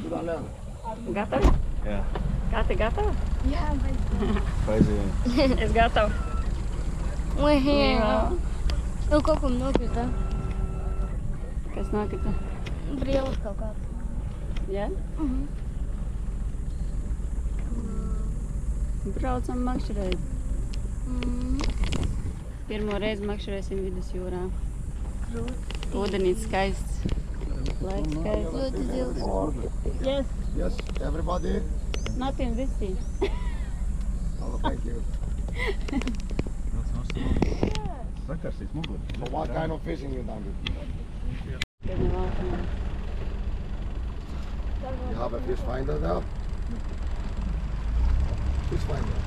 Gatavi? Jā. Kati gatava? Jā, bet... Paizījām. Es gatavu. Oi, jā. Nu, kaut kam nokrita. Kas nokrita? Brīlis kaut kāds. Jā? Braucam makšķerēt. Pirmo reizi makšķerēsim vidusjūrā. Ūdenīts skaists. Laiks skaists. Ļoti zils. Yes. Yes, everybody. Nothing visī. Oh, thank you. Sakarsīs muguri. So what kind of fishing you done? Kad nevalkam. You have a fish finder there? Fish finder.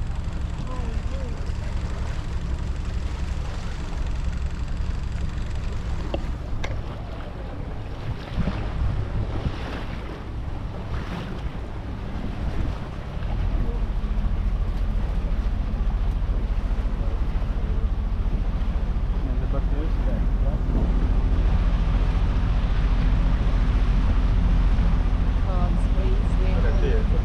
Kāds līdz lieta.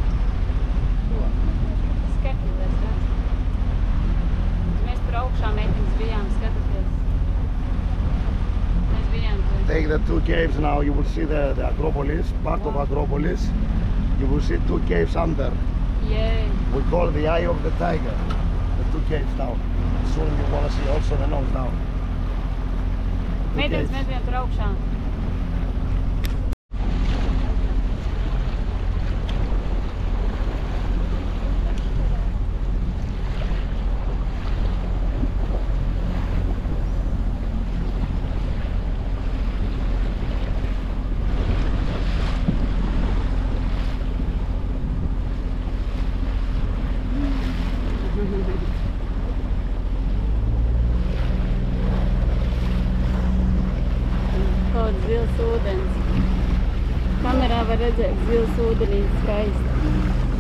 Skatīties, redz. Mēs tur augšā meitiņas bijām, skatīties. Mēs bijām tur. Take the two caves now, you will see the Acropolis, part of Acropolis. You will see two caves under. Jē. We call the Eye of the Tiger, the two caves down. Soon you want to see also the nose down. Meitiņas mēs bijām tur augšā. Kaut zils ūdens. Kamerā var redzēt zils ūdenīs skaisti.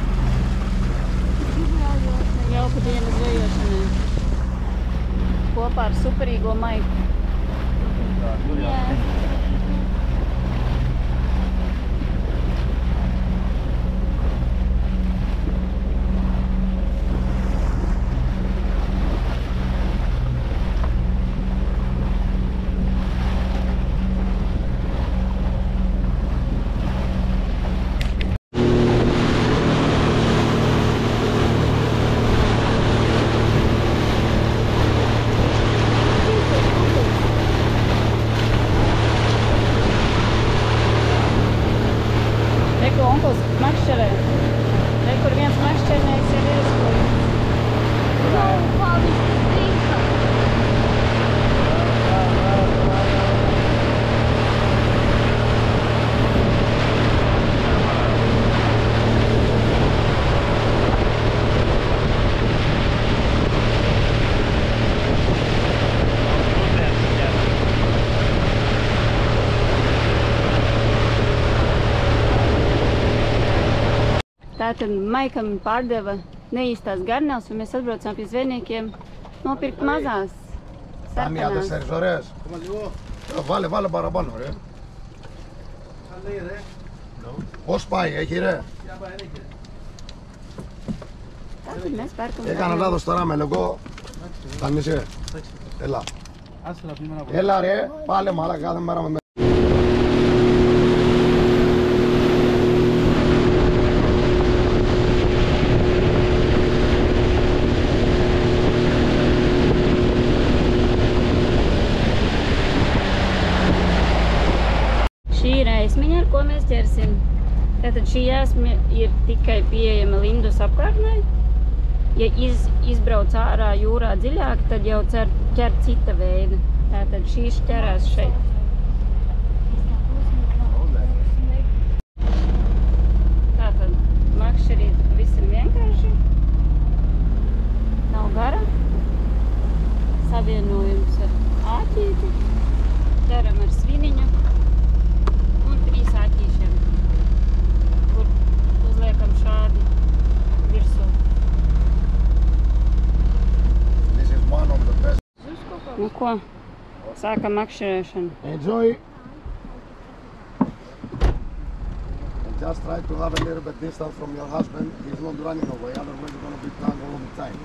Jauka diena zvejošanai. Kopā ar superīgo Maiku. Jā. Reku onkuls makšķerē. Reku viens makšķernējs ir ieskojis. Kā viņš stinka. Tātad Maikam pārdeva neīstās garnēls, un mēs atbraucām pie zvejniekiem nopirkt mazās Τα μία sarkanās. 4 ώρες. Βάλε παραπάνω ρε. Πώς πάει, έχει ρε. Tātad mēs pērkam Έκανα λάθος τώρα με λογό. Θα μισέ. Έλα. Έλα ρε, πάλι μαλάκα κάθε μέρα με Šī ir ēsmiņa, ar ko mēs ķersim. Tātad šī ēsme ir tikai pieejama Lindus apkārtnē. Ja izbrauc ārā jūrā dziļāk, tad jau ķer cita veida. Tātad šīs ķerās šeit. Tātad makšķerīt pavisam vienkārši. Nav gara. Savienojums ar āķīti. Ķeram ar sviniņu. Un 3 āķīšiem, kur uzliekam šādi virsū. This is one of the best. Nu ko, sākam makšķerēšanu. Enjoy. Just try to have a little bit distance from your husband. He's not running away, otherwise you're gonna be planned all the time.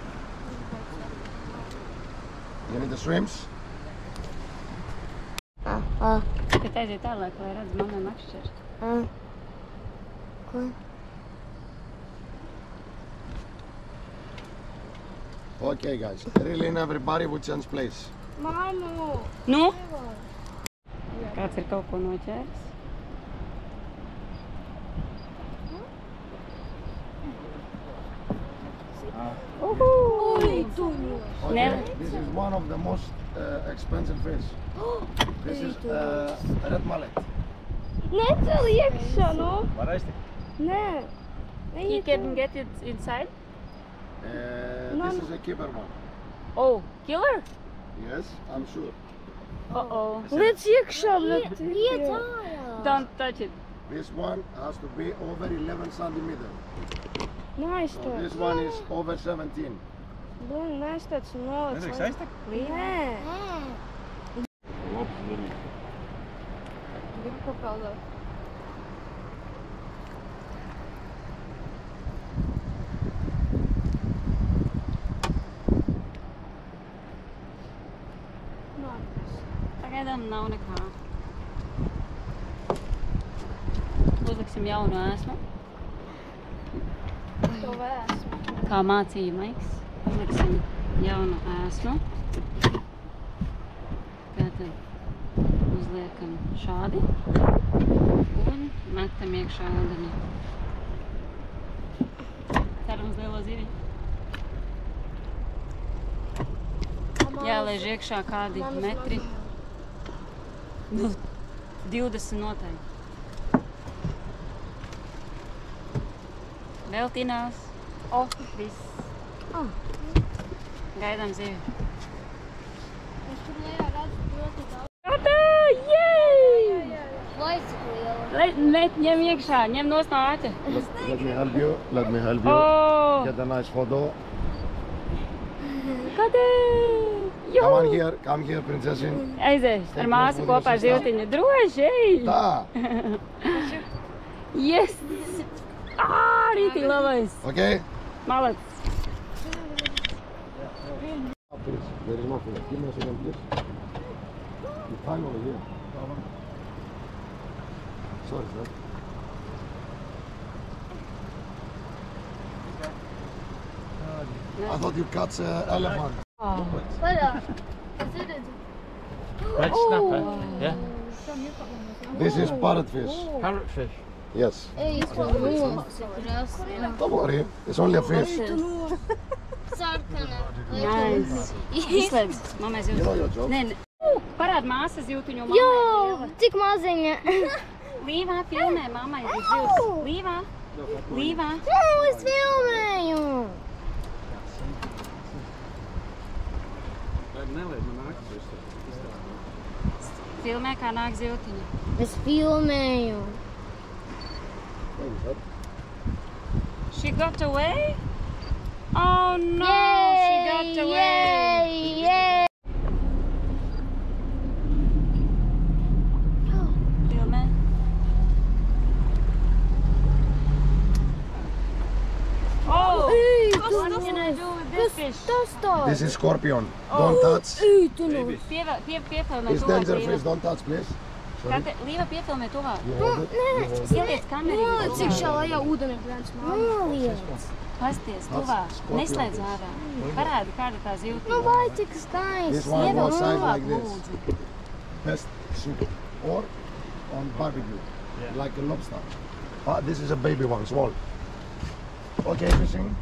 You need the shrimps? Bet aiziet tālāk, lai redz mammai makšķeri. Ko? Okay guys, reel in everybody, we change place. Māmu! Nu? Kāds ir kaut ko noķēris? Oi, tuņu! Okay, this is one of the most expensive fish. This is red mullet. Necel iekšā, nu! Var aiztikt? Nē! He can get it inside? This is a keeper one. Oh, killer? Yes, I'm sure. Uh-oh. Liec iekšā, bet... Liec ārā! Don't touch it. This one has to be over 11 centimeters. So Neaizstāc. this one is over 17. Blin, neaizstāc un noliec. Nedrīkst aiztikt? Nē! Lops, zini. Gribu papeldēt. Pagaidām nav nekā. Uzliksim jaunu ēsmu. To vēsmu. Kā mācīja Maiks. Uzliksim jaunu ēsmu. Tātad uzliekam šādi. Un metam iekšā ūdenī. Ceram uz lielo zivi. Jālaiž iekšā kādi metri. Nu, 20 noteikti. Vēl tinās. O, viss. Gaidām zivi. Es tur lejā redzu ļoti daudz. Gata! Jej! Laici liela. Ņem iekšā, ņem nos no āķa. Let me help you. Let me help you. Oh! Get a nice photo. Gata! Come here, princesin. Aizies ar māsu kopā ar zivtiņu. Droši, ej! Da. Yes! Rītī labais! Okay? Malac! Please, there is no food. Give me a second, please. You find over here. Sorry, sir. I thought you catch elephant. Vaļā. Es redzu. Red snapper? Yeah. This is parrotfish. Parrotfish. Yes. Ej, es to nosi. Don't worry, it's only a fish. Sarkana. Nice! Izslēdz, mammai You know your zivtiņu. job. Nē, parād māsas zivtiņu Jo, mammai. cik maziņa. Līvā filmē mammai ir zivs. Līvā. Līvā. Es filmēju. Neliet man ākas visu. Filmē, kā nāk zivtiņa. Es filmēju. She got away? Oh no, she got away. Yay! Filmē. Oh! What can I do with this fish? Tas tā. This is scorpion. Don't touch. Ej, tu nu. Piefilmē It's tuvāk, dangerous fish. Līva. Don't touch, please. Sorry. Līva piefilmē tuvāk. You hold it. You hold it. Ieliec kamerī. Noliec iekšā lejā ūdeni brāns. Noliec. Pasties tuvāk. Neslēdz ārā. Parādi, kāda tā Nu, zivtiņa. vai cik This skaisti. one Ievelc goes size tuvāk, like this. lūdzu. Best soup or on barbecue, like a lobster. But this is a baby one, small. Okay, fishing.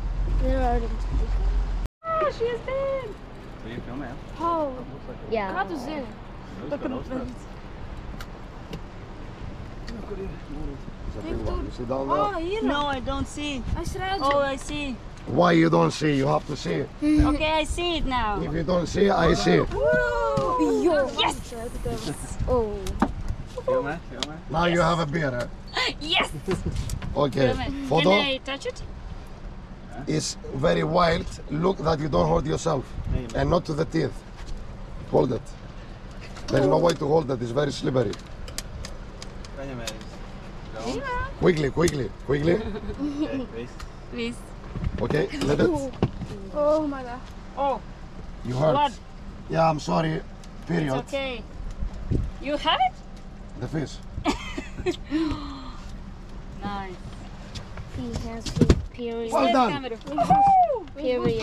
Oh, she is dead! Tu ir filmē? Jā. Kā tu zini? It's a big one. You see down there? No, I don't see. Es redzu. Oh, I see. Why you don't see? You have to see. Okay, I see it now. If you don't see, I see. Jo. Yes! Oh. Filmē, filmē. Now you have a beer. Eh? Yes! Okay. Can Photo I touch it? is very wild. Look that you don't hurt yourself and not to the teeth. Hold it. There is no way to hold it. It's very slippery. Paņem ēdis. Quickly, quickly, quickly. Okay, please. Viss. Okay, let it. Oh my god. Oh, You hurt. blood. Yeah, I'm sorry. It's Period. okay. You have it? The fish. Nice. He has the period. Well done. Камеру. Period.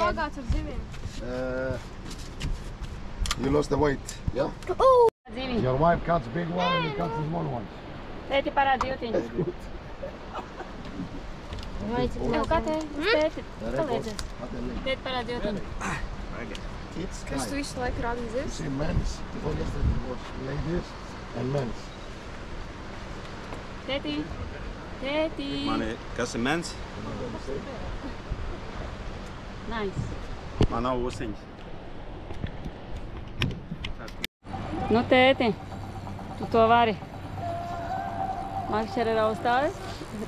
You lost the weight. Yeah. Oh! Dzīvi. Your wife cuts big one and you cut the small one. Tēti parādi jūtiņu. Right. Tev kā te? Tēti, The palīdzies. record. Tēti parādi jūtiņu. It's Kas tu kind. visu laiku rādi You zivs? see men's. Before yesterday it was ladies and men's. Tēti. Tēti. Man ir, kas ir mens? Nice. Man nav ūsiņas. Nu, tēti, tu to vari. Makšķera ir auzstāvis.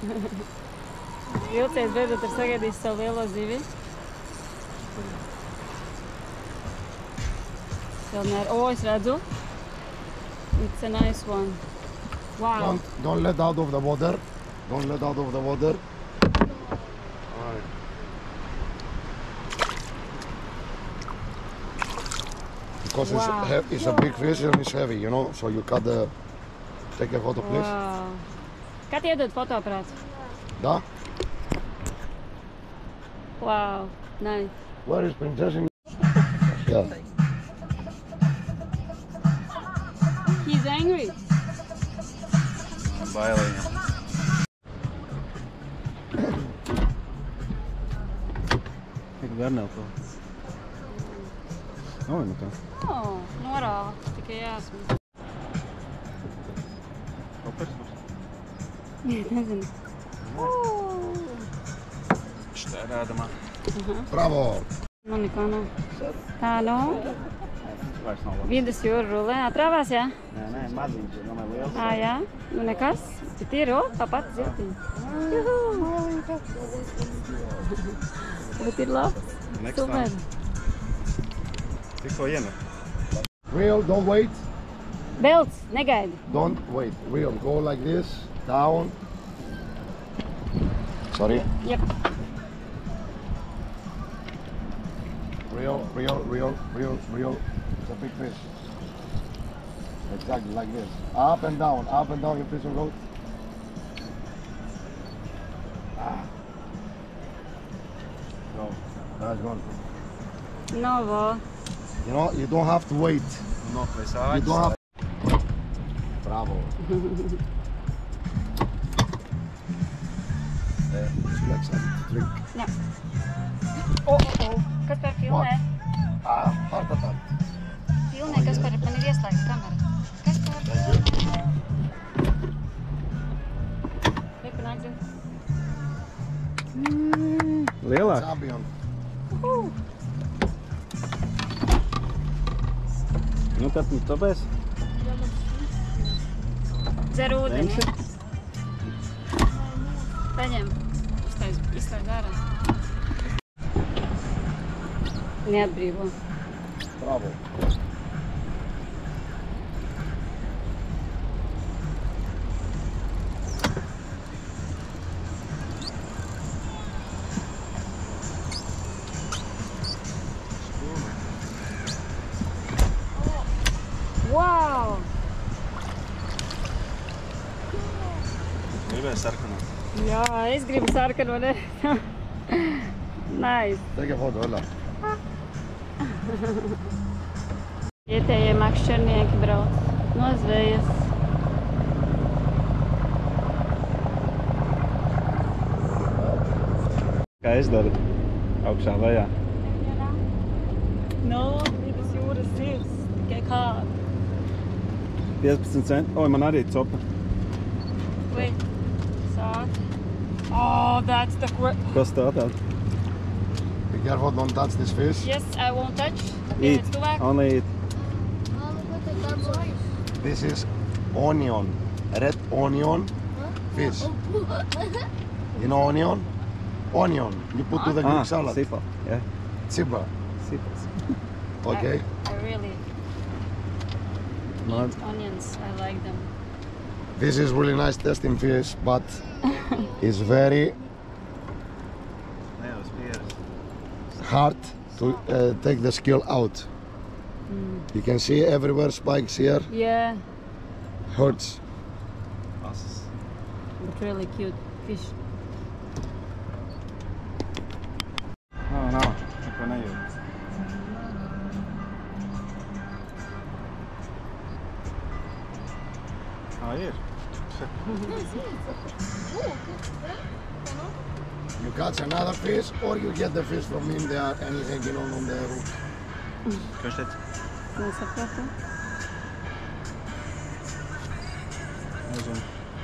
Vilcies beidzot ir sagaidījis savu lielo zivi. Es redzu. It's a nice one. Wow. Don't let out of the water. Don't let out of the water. Because Wow. it's a big fish and it's heavy, you know. So you cut the. Take a photo, please. Wow. Kā tie iedod fotoaparāts? Da? Wow. Nice. Where is princess? Yeah. He's angry. Bailīgi. Tik var nav to. Nav nu tā. Oh, norāva. Tikai jāsmīt. Kopers? Nezinu. Šitā ir ēdamā. Bravo. Man nekā nav. Tā nav. Vairs nav labi. Vidus jūra rulē. Atrāvās, jā? Nē, maziņš, ir domāju liels. Ā, jā. Nu nekas. Bet ir, tāpat zirtiņi. Bet ir labs. Next Super. time. Tikko iemet. Real, don't wait. Belts, negaidi. Don't wait. Real, go like this. Down. Sorry. Jep. Real, real, real, real, real. It's a big fish. Exactly like this. Up and down, your fish will go. Go. That's gone. Novo. You know, you don't have to wait. Noplēs You āķis. don't have. Bravo. Let's have a drink. Jā. Kas par filmē? Heart attack. Filmē, kas par man ir ieslēgta kamera. Kas par? Repanāk zin. Lielāk? Champion. Nu, tad tu tāpēc? Dzer ūdeni. Ņemsi? Paņem. Izslēdz ārā. Neatbrīvo. Bravo. Wow! Gribēju sarkanāt. Jā, es gribu sarkanu, ne? Nice. Take a photo, Ella. Vietējie makšķernieki brauc no zvejas. Kā es daru? Augšā lejā. No, vidus jūras zivs. Tikai kāda. 15 centi. Oi, man arī copa. Wait. Sāk. Oh, that's the Kas tā tāda? Be careful, don't touch this fish. Yes, I won't touch. Eat. It's tuvāk. Only eat. Oh, look at the double. This is onion, red onion fish. You know onion? Onion. You put to the Greek salad. Sipa. Yeah. Sipa. Sipas. Okay. I really Man, eat onions. I like them. This is really nice testing fish, but it's very hard to take the skill out. You can see everywhere spikes here. Yeah, Hurts. but really cute fish. No, neko nejūt. Ir. You catch another fish, or you get the fish from in there and he's hanging on the roof. Ko viņš teica? Nesapratu. Nezinu.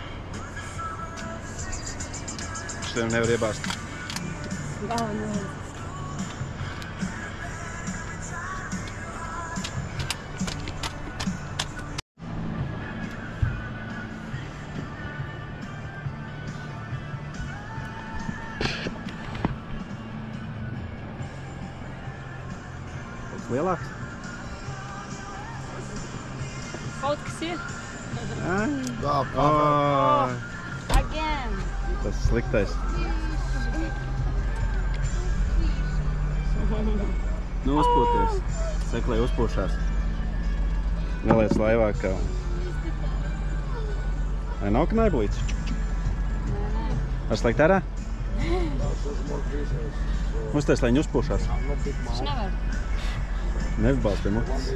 Šitiem nevar iebāzt. Galvenais. Lielāks? Kaut kas ir. Да, Again. Tas sliktais. Nu, uzpūties. Saka, lai uzpūšās. Neliec laivā, ka... Vai nav knaibulīts? Ar slikt ārā? Uztais, lai viņi uzpūšās. Viņš nevar. Neizbāz pie mutes.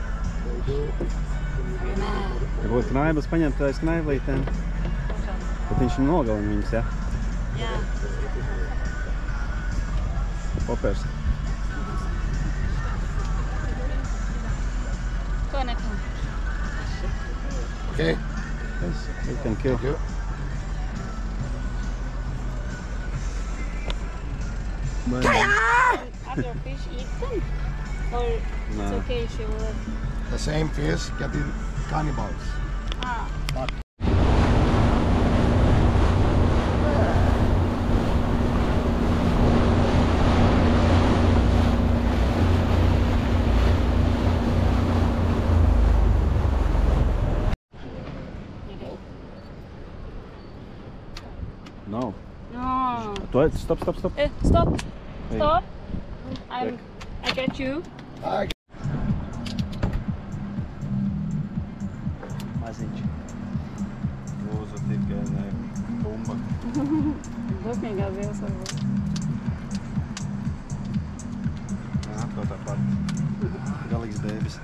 Ja būtu knaiblis paņemt aiz knaiblītēm, tad viņš nogalina viņus, ja? Jā. Popers. To nepam. Okay. Yes, we can kill. Thank you. Are your fish eaten? Or it's No. okay she will let... The same fish getting cannibals. Ah. But No. No. Stop. Stop. Hey. Stop. I get you. I Maziņš. Lūdzu tikai ne bumba. Dusmīgā zivs varbūt. Jā, to tāpat. Galīgs bēbis.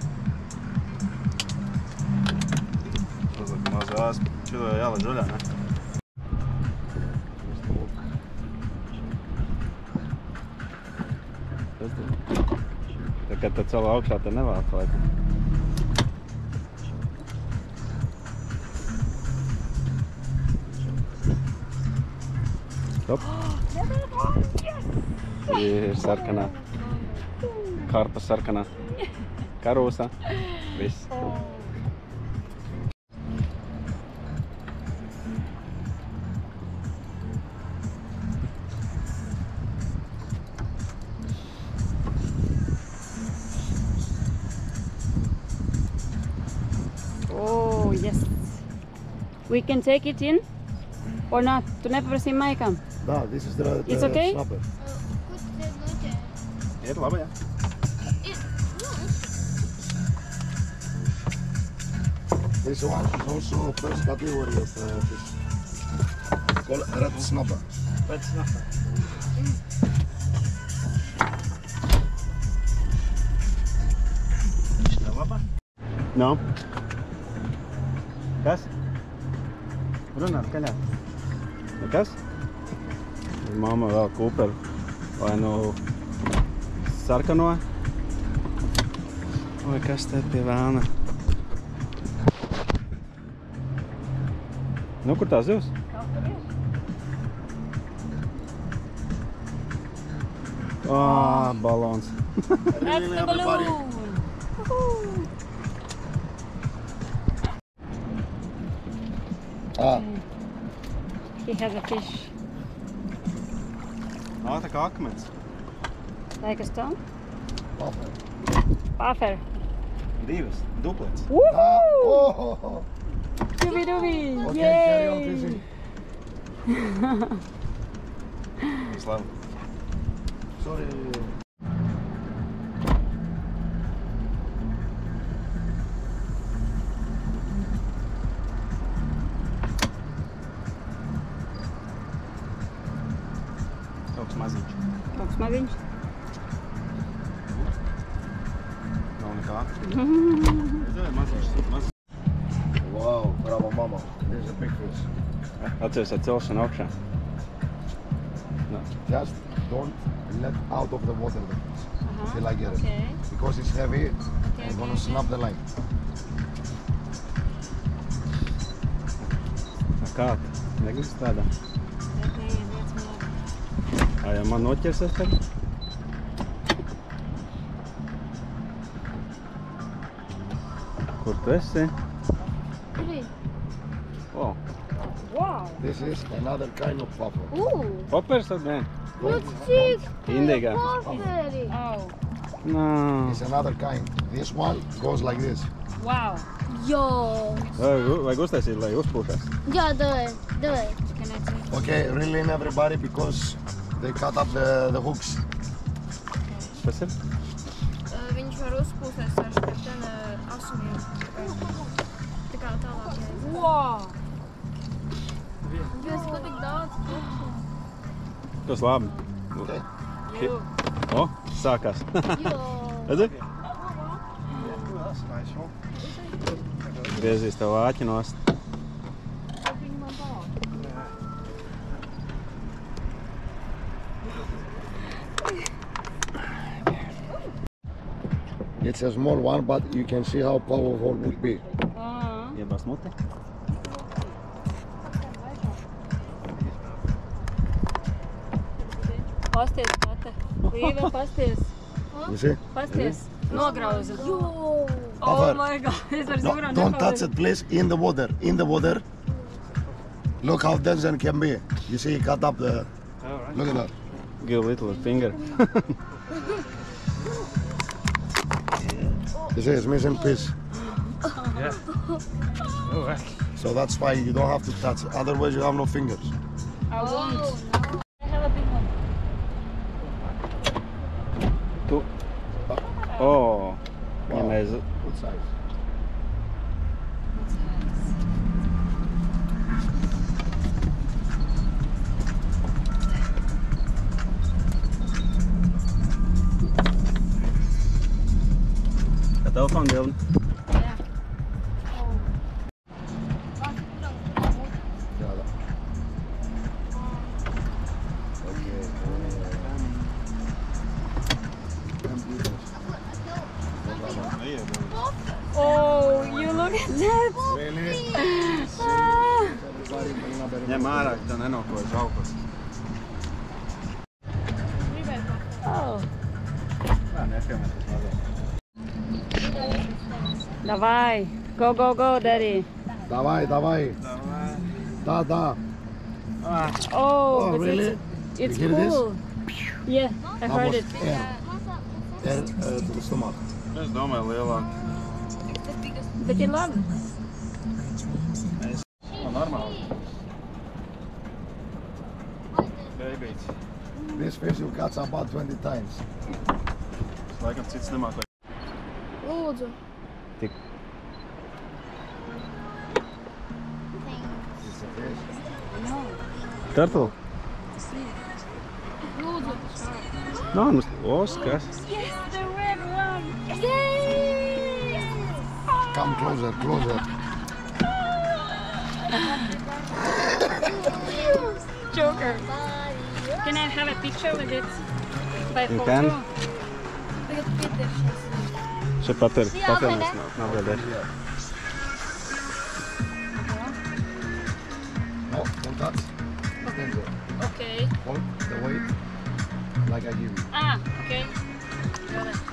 Uzliek mazās. Čilo jāla žuļā, ne? Tā kā tā cēlā augšā te nevāc, laikam. Stop. Ir sarkanā. Karpa sarkanā. Karūsa. Viss. Oh, yes. We can take it in or not? Tu nepaprasīji maikam. Da, this is the It's okay? snapper. Ir labi, jā. This one is also first category of fish. Called red snapper. Pēc snapā. Šitā labā? No. Kas? Runā skaļāk. Nekas? Mamma vēl Cooper vai nu sarkano. Vai kas te pie vēlna? Nu, kur tās zivs? Balons. That's the balloon. Ah, He has a fish. Tā kā akmens. Like a stone? puffer. Puffer. Divas, duplets. Ah, oh, Scooby-Dooby! Okay, Yay! carry on fishing. Slavu. Sorry. Kaut kas maziņš. Kaut kas maziņš. Nav nekā. Redzēji, maziņš. Wow, bravo mama. There's a big fish. Atceries ar celšanu augšā. Just don't let out of the water the fish till I get it. Okay. Because it's heavy, I'm gonna snap the line. Kā tu? Negribi strādā? Ja man noķersies tagad? Kur tu esi? Oh. Wow! This is another kind of puffer. Popers tad vien? Indīgā. Oh, Nā. It's another kind. This one goes like this. wow! Jo. Vajag uztaisīt, lai uzpūšās. Jā, davai. Can I take? Okay, reel in everybody because they cut up the hooks. Kas ir? Viņš var uzpūsties ar šiem asuniem. Tā kā tālāk. Wow! Jūs ko tik daudz? Tas labi. Okay. O, sākās. Jo. Redzi? That's a nice one. Griezīs tev āķi nost. It's a small one, but you can see how powerful it will be. Iebās muti. Pasties, Kate. Līve, pasties. You see? Pasties. Nograuza. Jo. Oh Puffer. my god, es varu No, zīmēt. don't touch it, please. In the water. In the water. Look how dense it can be. You see, he cut up the. Look at that. Give a little finger. You see, it's missing piece. Yeah. Oh, So that's why you don't have to touch. Otherwise, you have no fingers. I won't. I have a big one. Tu. O, ja mēs... Good size. Kā telefona bildi? Yeah. Yeah, that. Okay. Oh, you look at that. Really? Ah. Everybody bring up Ņem ārā, ka tev nenokoja žaukas. Oh. Nā, nefilmē tas mazāk. Давай. Go, go, go, daddy. Давай, давай. Да, да. Oh, Oh, but really? it's You hear cool. Yeah, I That heard was it. air to the stomach. Es domāju lielāk. Bet ir labi. Normāli. Beibeits. This fish you catch about 20 times. Laikam cits nemākoja. Lūdzu. Tik. It's a fish. Turtle? Lūdzu. Nā, nu, Oskars. Yes, the red one. Yay! Come closer, closer. Joker. Can I have a picture with it? By You photo? can. Tagad pietiršies. Še papilnās nav gadēs. No, don't touch. Stand there. Okay. Hold the weight like I give you. Ah, okay. Got it.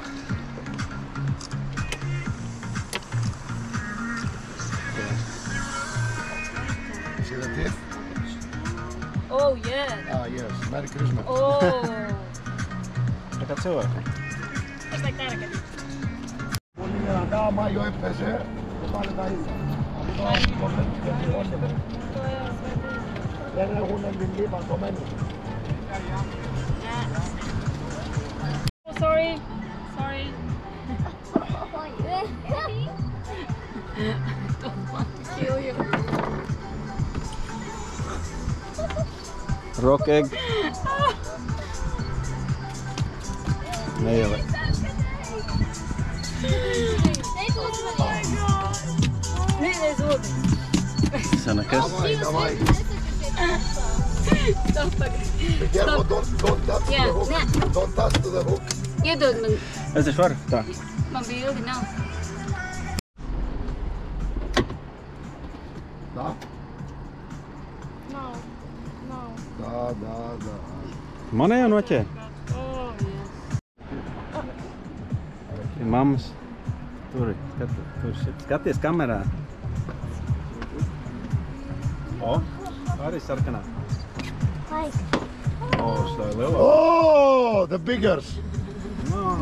You see the teeth? Oh, yeah. Ah, yes. Merry Christmas. Oh. Tā kā cilvēki. It's like that again. Πολύ δυνατά, μάγιο έπεσε. Το πάλι τα ίδια. Oh, sorry. Sorry. Rock egg. Nail it. Senekas. Давай. Be careful, don't touch to the hook. Don't touch to the hook. Iedod man, Es taču varu. Tā. man bildi nav. Да? No. No. Да. Man jau noķē. Oh, yes. Mammas. Tur, skaties kamerā. O, arī sarkanā. Like. O, šitā ir lielā. Oh, the biggers. No.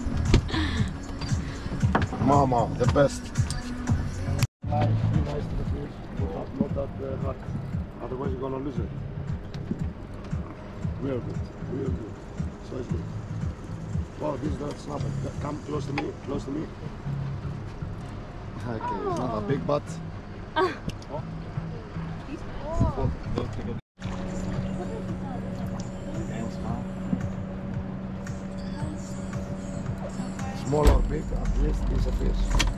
Mama, the best. Be nice to the fish. Not that hard. Otherwise you're gonna lose it. Real good. So it's good. Wow, this is the snapper. Come close to me. Okay, it's not a big butt. Small or big, at least it's a fish.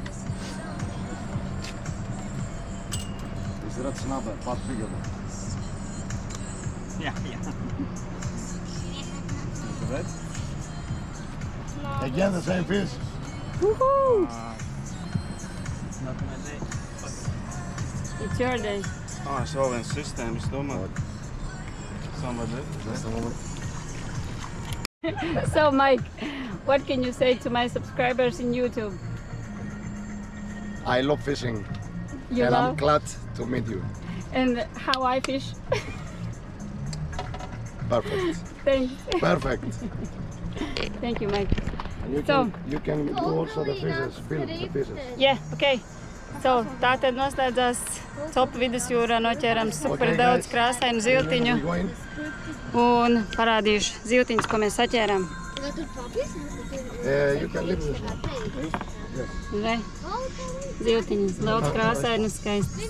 It's red snapper, but bigger. Yeah. Red? Again the same fish. Woohoo! It's your day. Es vēl viens sistēma, es domāju. Just a moment. So, Mike, what can you say to my subscribers in YouTube? I love fishing You and I'm love glad to meet you. and how I fish. Perfect. Thanks. Perfect. Thank you, Mike. And you can do also the fishes, film the fishes. Yeah, okay. So, tātad noslēdzās Copa vidusjūrā, noķēram super Okay, daudz guys. krāsainu zivtiņu We're going. un parādīšu zivtiņus, ko mēs saķērām. You can leave this one. Vai? Zivtiņas, daudz krāsainu, skaisti.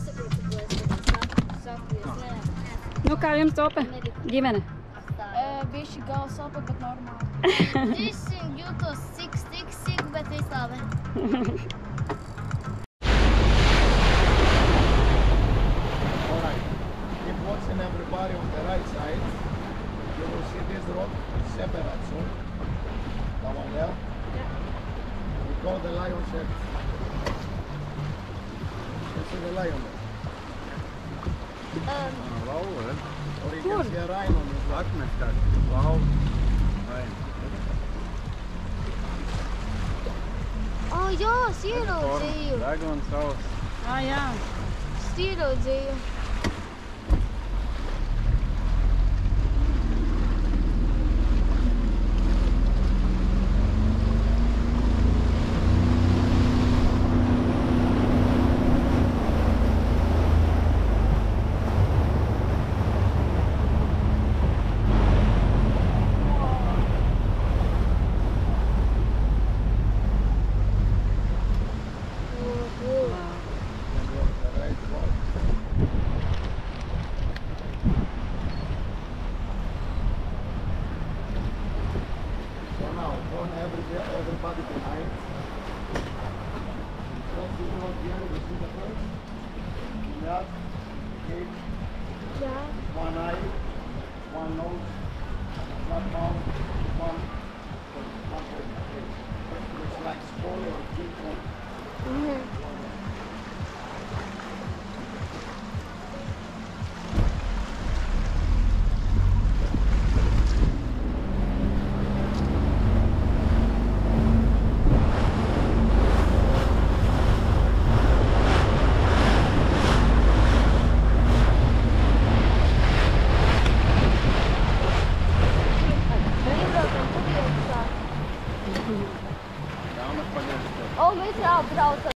Nu, kā jums Copa? Ģimene? Bišķi gala sopa, bet normāli. Visim jūtos tik sīk, bet viss labi. Alright. Keep watching everybody on the right side. You will see this rod separate soon. That one there. We call the lion shed. You see the lion there. Or you can see a rhino on this one. Wow. O, jā, es ieraudzīju. Dragons house. Jā. Es ieraudzīju. Everybody behind. Just you know here, you see the birds? Yeah. Okay. Jā. One eye, one nose, one mouth, one face. Looks like spoil or big one.